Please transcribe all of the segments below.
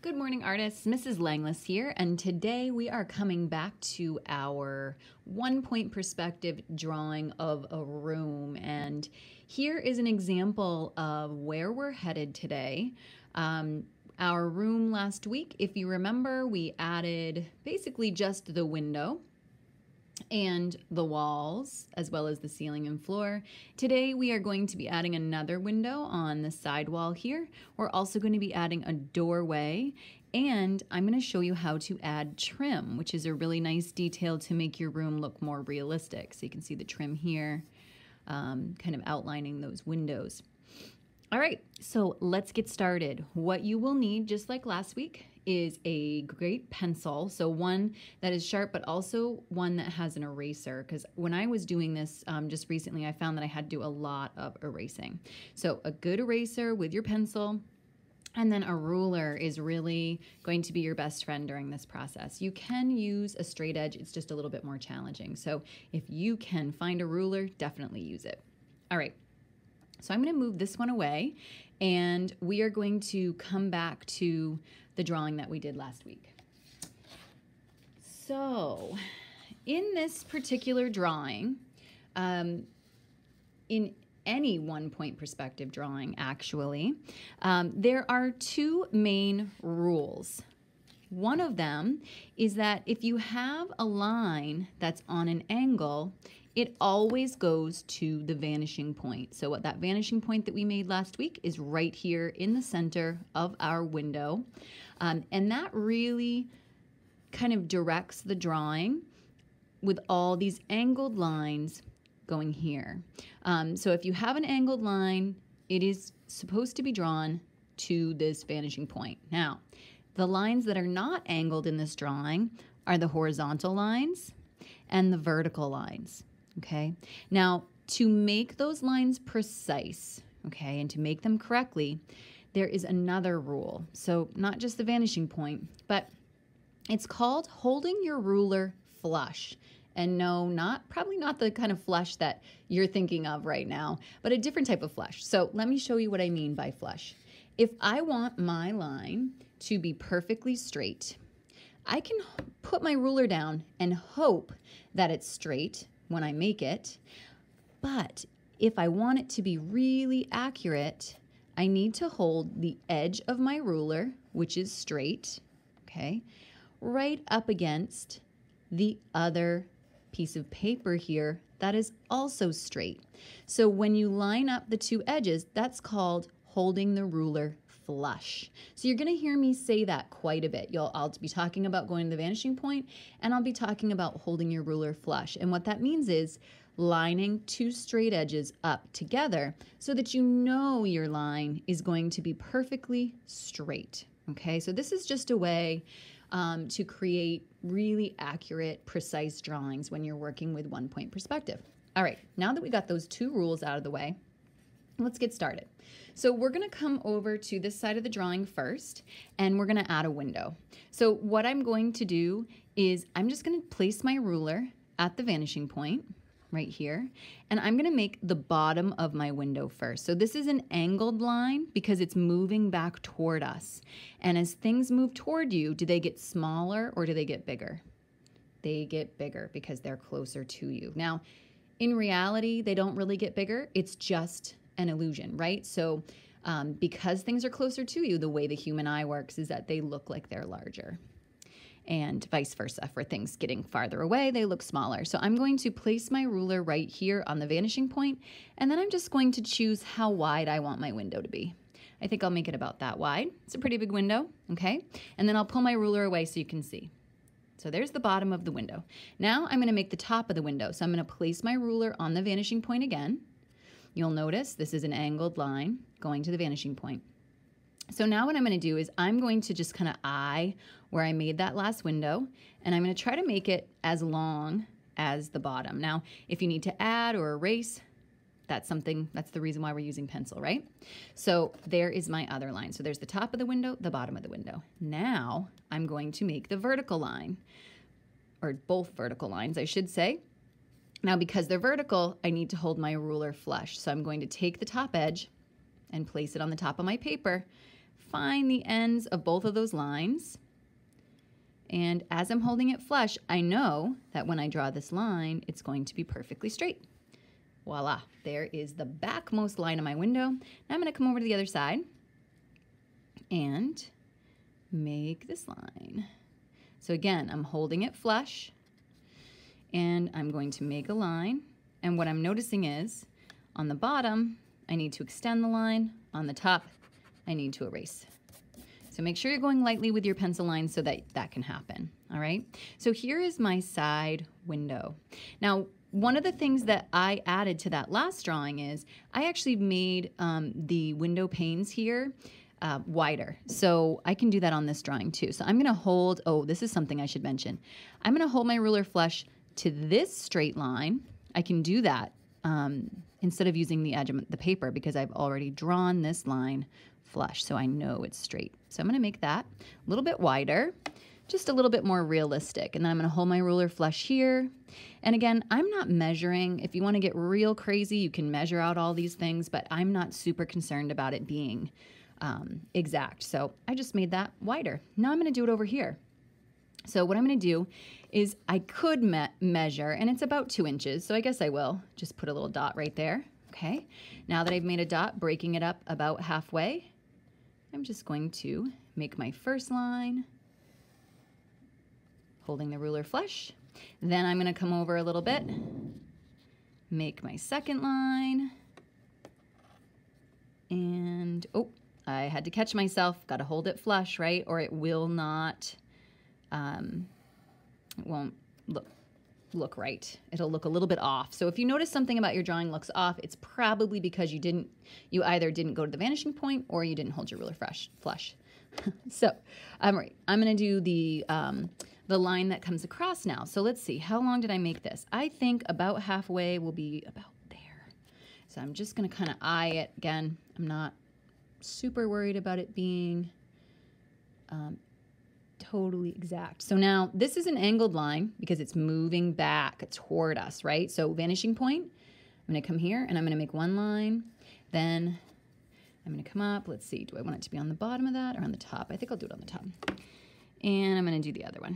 Good morning, artists. Mrs. Langless here, and today we are coming back to our one-point perspective drawing of a room. And here is an example of where we're headed today. Our room last week, if you remember, we added basically just the window and the walls, as well as the ceiling and floor. Today we are going to be adding another window on the side wall here. We're also going to be adding a doorway, and I'm going to show you how to add trim, which is a really nice detail to make your room look more realistic. So you can see the trim here, kind of outlining those windows. All right, so let's get started. What you will need, just like last week, is a great pencil, so one that is sharp but also one that has an eraser, because when I was doing this just recently, I found that I had to do a lot of erasing. So a good eraser with your pencil, and then a ruler is really going to be your best friend during this process. You can use a straight edge, it's just a little bit more challenging. So if you can find a ruler, definitely use it. All right. So I'm going to move this one away, and we are going to come back to the drawing that we did last week. So in this particular drawing, in any one-point perspective drawing, actually, there are two main rules. One of them is that if you have a line that's on an angle, it always goes to the vanishing point. So what that vanishing point that we made last week is right here in the center of our window. And that really kind of directs the drawing with all these angled lines going here. So if you have an angled line, it is supposed to be drawn to this vanishing point. Now, the lines that are not angled in this drawing are the horizontal lines and the vertical lines. Okay, now to make those lines precise, okay, and to make them correctly, there is another rule. So not just the vanishing point, but it's called holding your ruler flush. And no, probably not the kind of flush that you're thinking of right now, but a different type of flush. So let me show you what I mean by flush. If I want my line to be perfectly straight, I can put my ruler down and hope that it's straight when I make it, but if I want it to be really accurate, I need to hold the edge of my ruler, which is straight, okay, right up against the other piece of paper here that is also straight. So when you line up the two edges, that's called holding the ruler flush. So you're going to hear me say that quite a bit. I'll be talking about going to the vanishing point, and I'll be talking about holding your ruler flush. And what that means is lining two straight edges up together so that you know your line is going to be perfectly straight. Okay, so this is just a way to create really accurate, precise drawings when you're working with one-point perspective. All right, now that we got those two rules out of the way, let's get started. So we're going to come over to this side of the drawing first, and we're going to add a window. So what I'm going to do is I'm just going to place my ruler at the vanishing point right here, and I'm going to make the bottom of my window first. So this is an angled line because it's moving back toward us. And as things move toward you, do they get smaller or do they get bigger? They get bigger because they're closer to you. Now, in reality, they don't really get bigger. It's just an illusion, right? So because things are closer to you, the way the human eye works is that they look like they're larger, and vice versa. For things getting farther away, they look smaller. So I'm going to place my ruler right here on the vanishing point, and then I'm just going to choose how wide I want my window to be. I think I'll make it about that wide. It's a pretty big window, okay? And then I'll pull my ruler away so you can see. So there's the bottom of the window. Now I'm going to make the top of the window. So I'm going to place my ruler on the vanishing point again. You'll notice this is an angled line going to the vanishing point. So now what I'm going to do is I'm going to just kind of eye where I made that last window, and I'm going to try to make it as long as the bottom. Now, if you need to add or erase, that's the reason why we're using pencil, right? So there is my other line. So there's the top of the window, the bottom of the window. Now I'm going to make the vertical line, or both vertical lines, I should say. Now, because they're vertical, I need to hold my ruler flush. So I'm going to take the top edge and place it on the top of my paper, find the ends of both of those lines. And as I'm holding it flush, I know that when I draw this line, it's going to be perfectly straight. Voila, there is the backmost line of my window. Now I'm going to come over to the other side and make this line. So again, I'm holding it flush and I'm going to make a line. And what I'm noticing is on the bottom, I need to extend the line. On the top, I need to erase. So make sure you're going lightly with your pencil line so that that can happen, all right? So here is my side window. Now, one of the things that I added to that last drawing is I actually made the window panes here wider. So I can do that on this drawing too. So I'm gonna hold, oh, this is something I should mention. I'm gonna hold my ruler flush to this straight line. I can do that instead of using the edge of the paper because I've already drawn this line flush, so I know it's straight. So I'm going to make that a little bit wider, just a little bit more realistic. And then I'm going to hold my ruler flush here. And again, I'm not measuring. If you want to get real crazy, you can measure out all these things, but I'm not super concerned about it being exact. So I just made that wider. Now I'm going to do it over here. So what I'm going to do is I could measure, and it's about 2 inches, so I guess I will just put a little dot right there. Okay, now that I've made a dot, breaking it up about halfway, I'm just going to make my first line, holding the ruler flush. Then I'm going to come over a little bit, make my second line, and oh, I had to catch myself, got to hold it flush, right? Or it will not, it won't look right. It'll look a little bit off. So if you notice something about your drawing looks off, it's probably because you either didn't go to the vanishing point or you didn't hold your ruler flush. So I'm going to do the line that comes across now. So let's see, how long did I make this? I think about halfway will be about there. So I'm just going to kind of eye it again. I'm not super worried about it being totally exact. So now this is an angled line because it's moving back toward us, right? So vanishing point, I'm going to come here and I'm going to make one line. Then I'm going to come up. Let's see, do I want it to be on the bottom of that or on the top? I think I'll do it on the top. And I'm going to do the other one.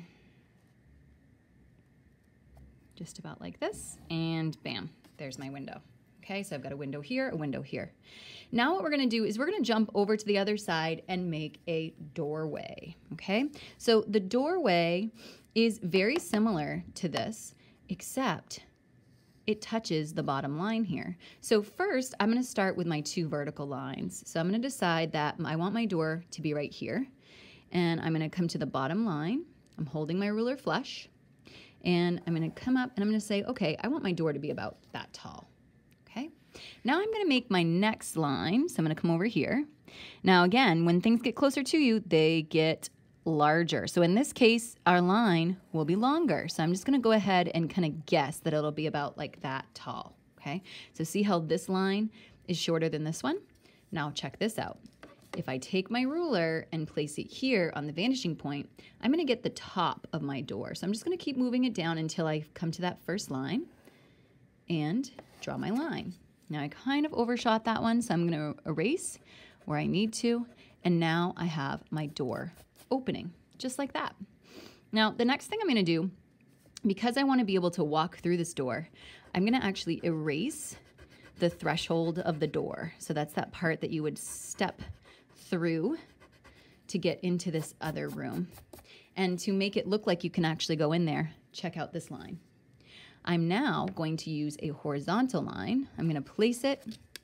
Just about like this. And bam, there's my window. Okay, so I've got a window here, a window here. Now what we're going to do is we're going to jump over to the other side and make a doorway, okay? So the doorway is very similar to this, except it touches the bottom line here. So first, I'm going to start with my 2 vertical lines. So I'm going to decide that I want my door to be right here, and I'm going to come to the bottom line. I'm holding my ruler flush, and I'm going to come up and I'm going to say, okay, I want my door to be about that tall. Okay. Now I'm going to make my next line. So I'm going to come over here. Now again, when things get closer to you, they get larger. So in this case, our line will be longer. So I'm just going to go ahead and kind of guess that it'll be about like that tall. Okay. So see how this line is shorter than this one? Now check this out. If I take my ruler and place it here on the vanishing point, I'm going to get the top of my door. So I'm just going to keep moving it down until I come to that first line and draw my line. Now I kind of overshot that one, so I'm going to erase where I need to, and now I have my door opening, just like that. Now the next thing I'm going to do, because I want to be able to walk through this door, I'm going to actually erase the threshold of the door. So that's that part that you would step through to get into this other room. And to make it look like you can actually go in there, check out this line. I'm now going to use a horizontal line. I'm going to place it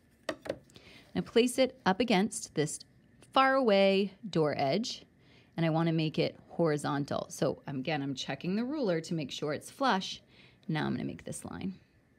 up against this far away door edge, and I want to make it horizontal. So again, I'm checking the ruler to make sure it's flush. Now I'm going to make this line.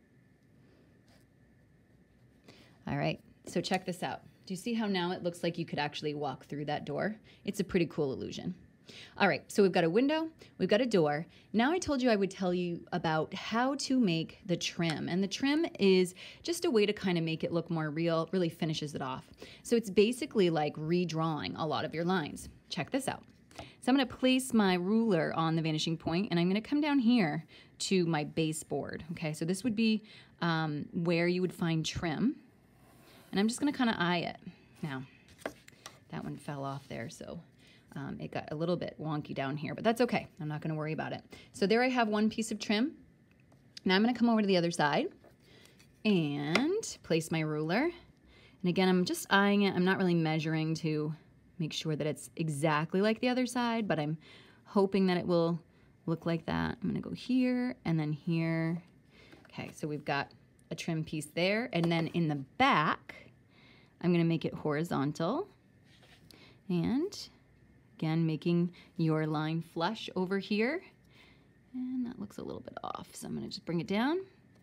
All right, so check this out. Do you see how now it looks like you could actually walk through that door? It's a pretty cool illusion. All right, so we've got a window, we've got a door. Now I told you I would tell you about how to make the trim. And the trim is just a way to kind of make it look more real, really finishes it off. So it's basically like redrawing a lot of your lines. Check this out. So I'm going to place my ruler on the vanishing point, and I'm going to come down here to my baseboard. Okay, so this would be where you would find trim. And I'm just going to kind of eye it. Now, That one fell off there, so it got a little bit wonky down here, but that's okay. I'm not going to worry about it. So there I have one piece of trim. Now I'm going to come over to the other side and place my ruler. And again, I'm just eyeing it. I'm not really measuring to make sure that it's exactly like the other side, but I'm hoping that it will look like that. I'm going to go here and then here. Okay, so we've got a trim piece there. And then in the back, I'm going to make it horizontal. And again, making your line flush over here. And that looks a little bit off, so I'm going to just bring it down.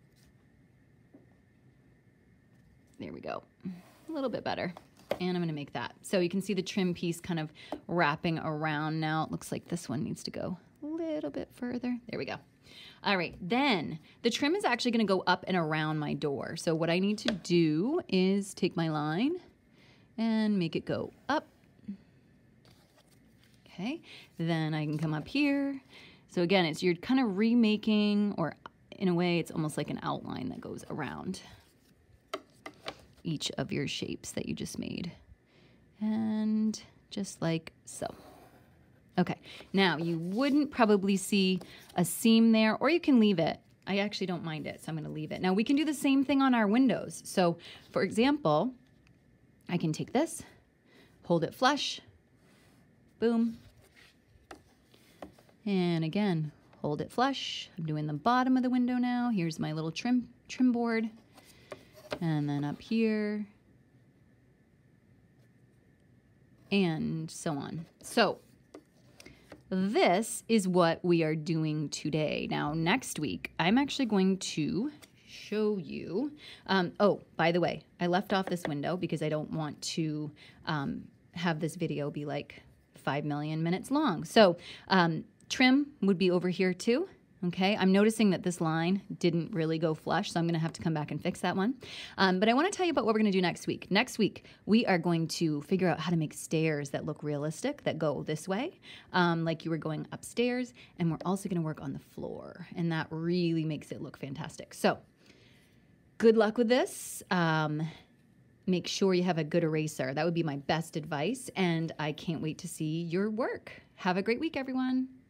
There we go. A little bit better. And I'm going to make that. So you can see the trim piece kind of wrapping around now. It looks like this one needs to go a little bit further. There we go. All right, then the trim is actually going to go up and around my door. So what I need to do is take my line and make it go up. Okay, then I can come up here. So again, you're kind of remaking, or in a way, it's almost like an outline that goes around each of your shapes that you just made. And just like so. Okay, now you wouldn't probably see a seam there, or you can leave it. I actually don't mind it, so I'm going to leave it. Now we can do the same thing on our windows. So for example, I can take this, hold it flush, boom. And again, hold it flush. I'm doing the bottom of the window now. Here's my little trim board. And then up here. And so on. So this is what we are doing today. Now, next week, I'm actually going to show you. Oh, by the way, I left off this window because I don't want to have this video be like 5 million minutes long. So trim would be over here too. Okay, I'm noticing that this line didn't really go flush, so I'm going to have to come back and fix that one. But I want to tell you about what we're going to do next week. Next week, we are going to figure out how to make stairs that look realistic, that go this way, like you were going upstairs. And we're also going to work on the floor, and that really makes it look fantastic. So good luck with this. Make sure you have a good eraser. That would be my best advice, and I can't wait to see your work. Have a great week, everyone.